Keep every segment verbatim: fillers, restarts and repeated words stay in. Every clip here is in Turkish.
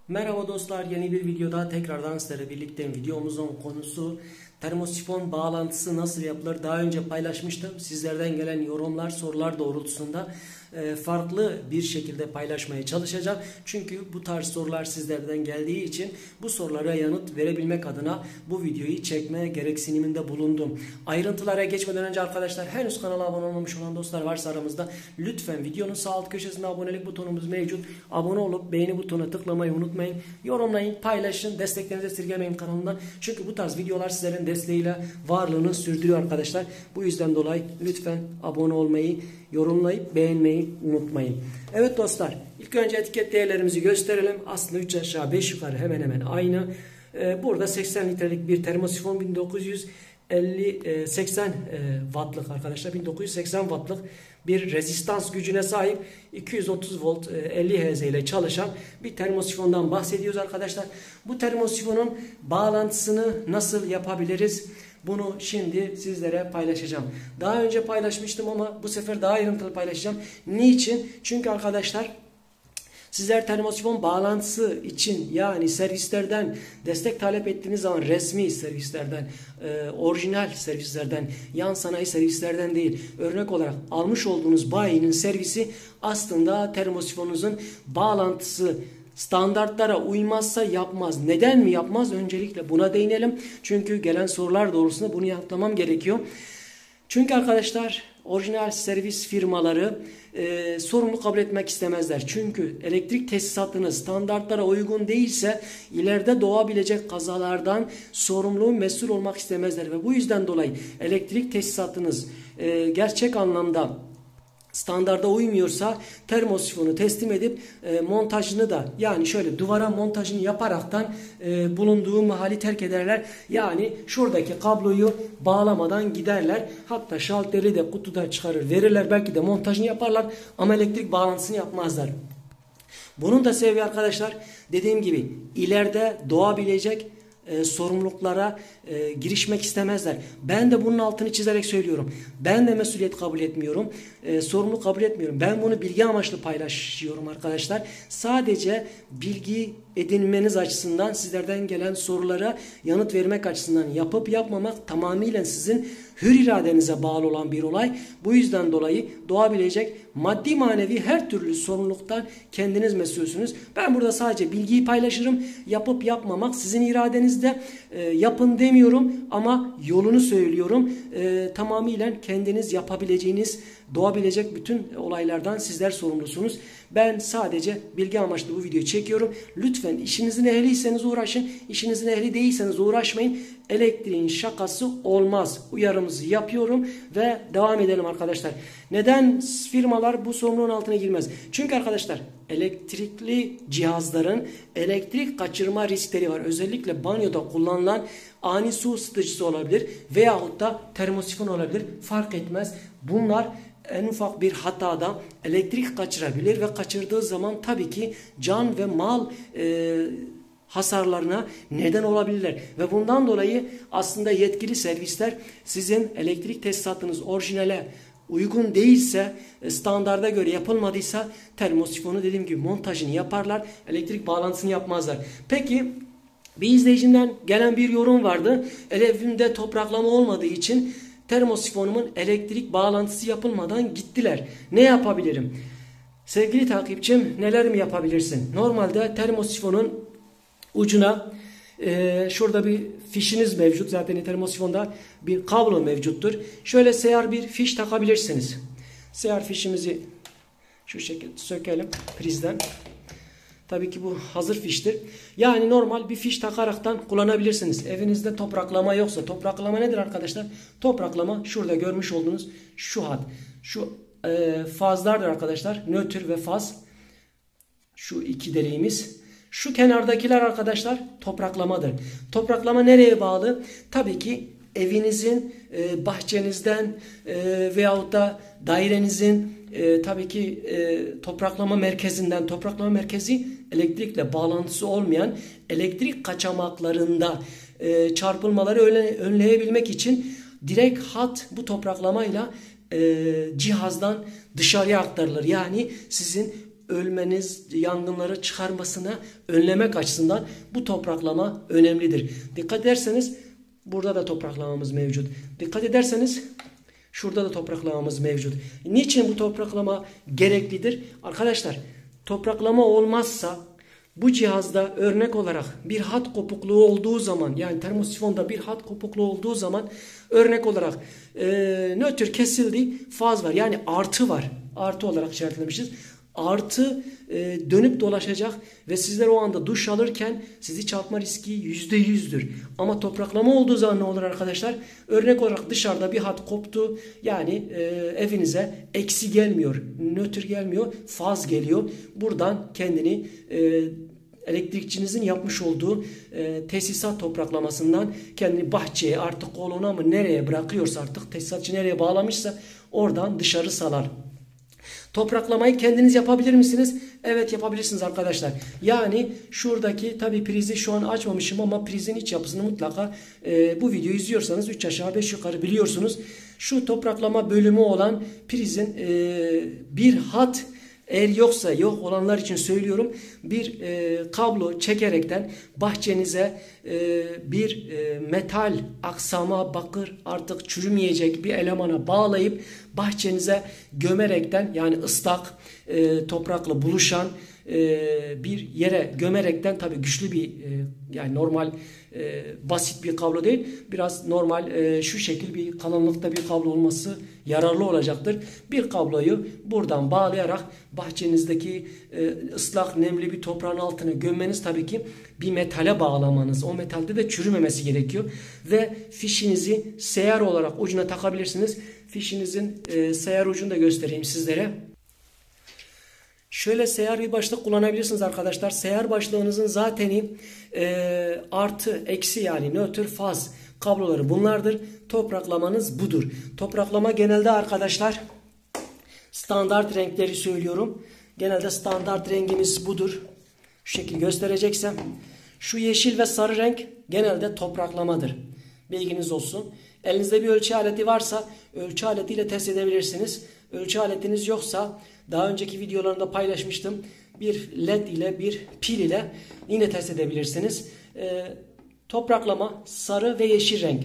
Merhaba dostlar, yeni bir videoda tekrardan sizlerle birlikteyim. Videomuzun konusu termosifon bağlantısı nasıl yapılır? Daha önce paylaşmıştım. Sizlerden gelen yorumlar, sorular doğrultusunda farklı bir şekilde paylaşmaya çalışacağım. Çünkü bu tarz sorular sizlerden geldiği için bu sorulara yanıt verebilmek adına bu videoyu çekme gereksiniminde bulundum. Ayrıntılara geçmeden önce arkadaşlar, henüz kanala abone olmamış olan dostlar varsa aramızda, lütfen videonun sağ alt köşesinde abonelik butonumuz mevcut. Abone olup beğeni butonuna tıklamayı unutmayın. Yorumlayın, paylaşın, desteklerinizi esirgemeyin kanalımdan. Çünkü bu tarz videolar sizlerin desteğiyle varlığını sürdürüyor arkadaşlar. Bu yüzden dolayı lütfen abone olmayı, yorumlayıp beğenmeyi unutmayın. Evet dostlar, ilk önce etiket değerlerimizi gösterelim. Aslında üç aşağı beş yukarı hemen hemen aynı. Ee, burada seksen litrelik bir termosifon, bin dokuz yüz elli seksen wattlık arkadaşlar, bin dokuz yüz seksen wattlık bir rezistans gücüne sahip, iki yüz otuz volt elli hertz ile çalışan bir termosifondan bahsediyoruz arkadaşlar. Bu termosifonun bağlantısını nasıl yapabiliriz? Bunu şimdi sizlere paylaşacağım. Daha önce paylaşmıştım ama bu sefer daha ayrıntılı paylaşacağım. Niçin? Çünkü arkadaşlar, sizler termosifon bağlantısı için, yani servislerden destek talep ettiğiniz zaman, resmi servislerden, e, orijinal servislerden, yan sanayi servislerden değil, örnek olarak almış olduğunuz bayinin servisi aslında termosifonunuzun bağlantısı standartlara uymazsa yapmaz. Neden mi yapmaz? Öncelikle buna değinelim. Çünkü gelen sorular doğrultusunda bunu yapmam gerekiyor. Çünkü arkadaşlar, orijinal servis firmaları e, sorumlu kabul etmek istemezler. Çünkü elektrik tesisatınız standartlara uygun değilse ileride doğabilecek kazalardan sorumlu, mesul olmak istemezler. Ve bu yüzden dolayı elektrik tesisatınız e, gerçek anlamda standarda uymuyorsa termosifonu teslim edip e, montajını da, yani şöyle duvara montajını yaparaktan e, bulunduğu mahalli terk ederler. Yani şuradaki kabloyu bağlamadan giderler. Hatta şalteri de kutuda çıkarır verirler. Belki de montajını yaparlar ama elektrik bağlantısını yapmazlar. Bunun da sebebi arkadaşlar, dediğim gibi ileride doğabilecek E, sorumluluklara e, girişmek istemezler. Ben de bunun altını çizerek söylüyorum. Ben de mesuliyet kabul etmiyorum. E, sorumluluk kabul etmiyorum. Ben bunu bilgi amaçlı paylaşıyorum arkadaşlar. Sadece bilgi edinmeniz açısından, sizlerden gelen sorulara yanıt vermek açısından, yapıp yapmamak tamamıyla sizin hür iradenize bağlı olan bir olay. Bu yüzden dolayı doğabilecek maddi manevi her türlü sorumluluktan kendiniz mesulsünüz. Ben burada sadece bilgiyi paylaşırım. Yapıp yapmamak sizin iradenizde. E, yapın demiyorum ama yolunu söylüyorum. E, tamamıyla kendiniz yapabileceğiniz, doğabilecek bütün olaylardan sizler sorumlusunuz. Ben sadece bilgi amaçlı bu videoyu çekiyorum. Lütfen işinizin ehliyseniz uğraşın. İşinizin ehli değilseniz uğraşmayın. Elektriğin şakası olmaz. Uyarımızı yapıyorum ve devam edelim arkadaşlar. Neden firmalar bu sorumluluğun altına girmez? Çünkü arkadaşlar, elektrikli cihazların elektrik kaçırma riskleri var. Özellikle banyoda kullanılan ani su ısıtıcısı olabilir veyahut da termosifon olabilir. Fark etmez. Bunlar en ufak bir hatada elektrik kaçırabilir ve kaçırdığı zaman tabii ki can ve mal e, hasarlarına neden olabilirler. Ve bundan dolayı aslında yetkili servisler, sizin elektrik tesisatınız orijinale uygun değilse, standarda göre yapılmadıysa termosifonu dediğim gibi montajını yaparlar. Elektrik bağlantısını yapmazlar. Peki bir izleyicimden gelen bir yorum vardı. Evimde topraklama olmadığı için termosifonumun elektrik bağlantısı yapılmadan gittiler. Ne yapabilirim? Sevgili takipçim, neler mi yapabilirsin? Normalde termosifonun ucuna e, şurada bir fişiniz mevcut. Zaten termosifonda bir kablo mevcuttur. Şöyle seyar bir fiş takabilirsiniz. Seyar fişimizi şu şekilde sökelim prizden. Tabii ki bu hazır fiştir. Yani normal bir fiş takaraktan kullanabilirsiniz. Evinizde topraklama yoksa. Topraklama nedir arkadaşlar? Topraklama şurada görmüş olduğunuz şu hat. Şu e, fazlardır arkadaşlar. Nötr ve faz. Şu iki deliğimiz. Şu kenardakiler arkadaşlar topraklamadır. Topraklama nereye bağlı? Tabii ki evinizin e, bahçenizden e, veyahut da dairenizin e, tabii ki e, topraklama merkezinden, topraklama merkezi elektrikle bağlantısı olmayan elektrik kaçamaklarında e, çarpılmaları önle, önleyebilmek için direkt hat bu topraklamayla e, cihazdan dışarıya aktarılır. Yani sizin ölmeniz, yangınları çıkarmasına önlemek açısından bu topraklama önemlidir. Dikkat ederseniz burada da topraklamamız mevcut. Dikkat ederseniz şurada da topraklamamız mevcut. Niçin bu topraklama gereklidir? Arkadaşlar, topraklama olmazsa bu cihazda örnek olarak bir hat kopukluğu olduğu zaman, yani termosifonda bir hat kopukluğu olduğu zaman örnek olarak e, nötr kesildi, faz var, yani artı var. Artı olarak işaretlemişiz. Artı e, dönüp dolaşacak ve sizler o anda duş alırken sizi çarpma riski yüzde yüzdür. Ama topraklama olduğu zaman ne olur arkadaşlar? Örnek olarak dışarıda bir hat koptu. Yani e, evinize eksi gelmiyor, nötr gelmiyor, faz geliyor. Buradan kendini e, elektrikçinizin yapmış olduğu e, tesisat topraklamasından kendini bahçeye, artık kolona mı nereye bırakıyorsa, artık tesisatçı nereye bağlamışsa oradan dışarı salar. Topraklamayı kendiniz yapabilir misiniz? Evet, yapabilirsiniz arkadaşlar. Yani şuradaki, tabi prizi şu an açmamışım ama prizin iç yapısını mutlaka e, bu videoyu izliyorsanız üç aşağı beş yukarı biliyorsunuz. Şu topraklama bölümü olan prizin e, bir hat, eğer yoksa, yok olanlar için söylüyorum, bir e, kablo çekerekten bahçenize e, bir e, metal aksama, bakır, artık çürümeyecek bir elemana bağlayıp bahçenize gömerekten, yani ıslak e, toprakla buluşan e, bir yere gömerekten, tabii güçlü bir e, yani normal e, basit bir kablo değil, biraz normal e, şu şekil bir kalınlıkta bir kablo olması yararlı olacaktır. Bir kabloyu buradan bağlayarak bahçenizdeki e, ıslak nemli bir toprağın altına gömmeniz, tabii ki bir metale bağlamanız. O metalde de çürümemesi gerekiyor ve fişinizi seyyar olarak ucuna takabilirsiniz. Fişinizin e, seyyar ucunu da göstereyim sizlere. Şöyle seyyar bir başlık kullanabilirsiniz arkadaşlar. Seyyar başlığınızın zateni e, artı, eksi, yani nötr, faz kabloları bunlardır. Topraklamanız budur. Topraklama genelde arkadaşlar standart renkleri söylüyorum. Genelde standart rengimiz budur. Şu şekil göstereceksem. Şu yeşil ve sarı renk genelde topraklamadır. Bilginiz olsun. Elinizde bir ölçü aleti varsa ölçü aletiyle test edebilirsiniz. Ölçü aletiniz yoksa, daha önceki videolarımda paylaşmıştım, bir led ile bir pil ile yine test edebilirsiniz. E, topraklama sarı ve yeşil renk.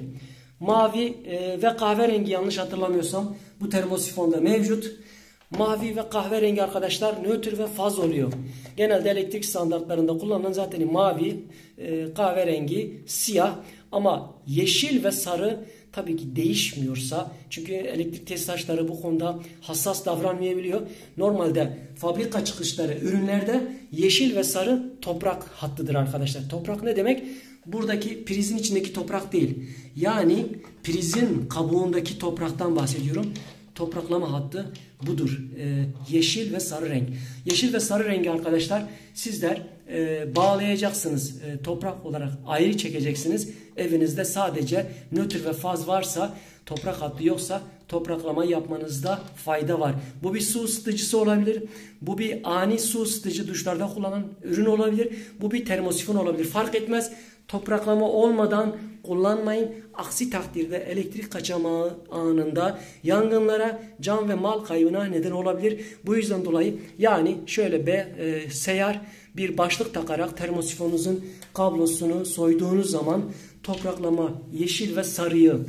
Mavi e, ve kahverengi, yanlış hatırlamıyorsam bu termosifonda mevcut. Mavi ve kahverengi arkadaşlar nötr ve faz oluyor. Genelde elektrik standartlarında kullanılan zaten mavi, e, kahverengi, siyah, ama yeşil ve sarı tabii ki değişmiyorsa, çünkü elektrik tesisatçıları bu konuda hassas davranmayabiliyor. Normalde fabrika çıkışları ürünlerde yeşil ve sarı toprak hattıdır arkadaşlar. Toprak ne demek? Buradaki prizin içindeki toprak değil. Yani prizin kabuğundaki topraktan bahsediyorum. Topraklama hattı budur. Ee, yeşil ve sarı renk. Yeşil ve sarı rengi arkadaşlar sizler e, bağlayacaksınız. E, toprak olarak ayrı çekeceksiniz. Evinizde sadece nötr ve faz varsa, toprak hattı yoksa topraklama yapmanızda fayda var. Bu bir su ısıtıcısı olabilir. Bu bir ani su ısıtıcı, duşlarda kullanılan ürün olabilir. Bu bir termosifon olabilir. Fark etmez. Topraklama olmadan kullanmayın. Aksi takdirde elektrik kaçamağı anında yangınlara, can ve mal kaybına neden olabilir. Bu yüzden dolayı yani şöyle be, e, seyyar bir başlık takarak termosifonunuzun kablosunu soyduğunuz zaman topraklama yeşil ve sarıyı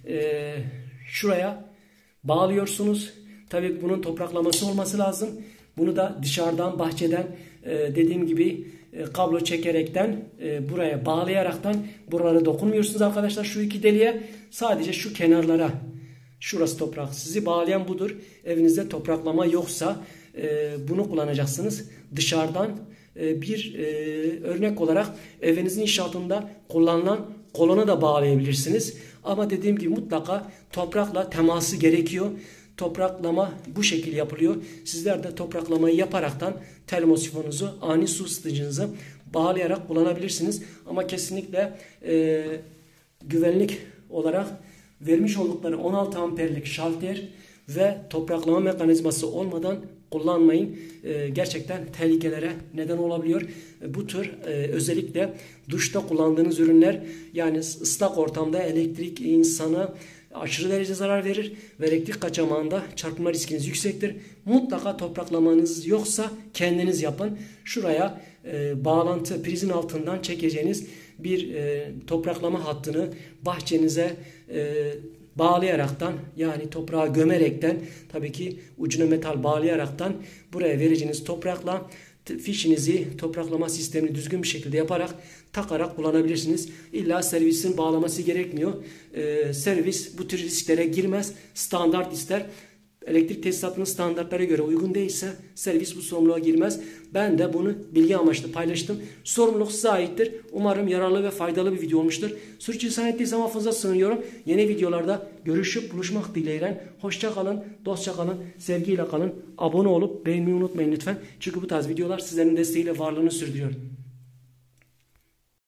e, şuraya bağlıyorsunuz. Tabii bunun topraklaması olması lazım. Bunu da dışarıdan, bahçeden e, dediğim gibi e, kablo çekerekten e, buraya bağlayaraktan buralara dokunmuyorsunuz arkadaşlar, şu iki deliğe. Sadece şu kenarlara, şurası toprak. Sizi bağlayan budur. Evinizde topraklama yoksa e, bunu kullanacaksınız. Dışarıdan e, bir e, örnek olarak evinizin inşaatında kullanılan kolonu da bağlayabilirsiniz. Ama dediğim gibi mutlaka toprakla teması gerekiyor. Topraklama bu şekil yapılıyor. Sizler de topraklamayı yaparaktan termosifonunuzu, ani su ısıtıcınızı bağlayarak kullanabilirsiniz. Ama kesinlikle e, güvenlik olarak vermiş oldukları on altı amperlik şalter ve topraklama mekanizması olmadan kullanmayın. E, gerçekten tehlikelere neden olabiliyor. E, bu tür e, özellikle duşta kullandığınız ürünler, yani ıslak ortamda elektrik insana aşırı derece zarar verir ve elektrik kaçamağında çarpılma riskiniz yüksektir. Mutlaka topraklamanız yoksa kendiniz yapın. Şuraya e, bağlantı prizin altından çekeceğiniz bir e, topraklama hattını bahçenize e, bağlayaraktan, yani toprağa gömerekten, tabii ki ucuna metal bağlayaraktan buraya vereceğiniz toprakla fişinizi, topraklama sistemini düzgün bir şekilde yaparak, takarak kullanabilirsiniz. İlla servisin bağlaması gerekmiyor. Ee, servis bu tür risklere girmez. Standart ister. Elektrik tesisatının standartlara göre uygun değilse servis bu sorumluluğa girmez. Ben de bunu bilgi amaçlı paylaştım. Sorumluluk size aittir. Umarım yararlı ve faydalı bir video olmuştur. Sürçülisan ettiysem affınıza sığınıyorum. Yeni videolarda görüşüp buluşmak dileğiyle. Hoşça kalın, dostça kalın, sevgiyle kalın. Abone olup beğenmeyi unutmayın lütfen. Çünkü bu tarz videolar sizlerin desteğiyle varlığını sürdürüyor.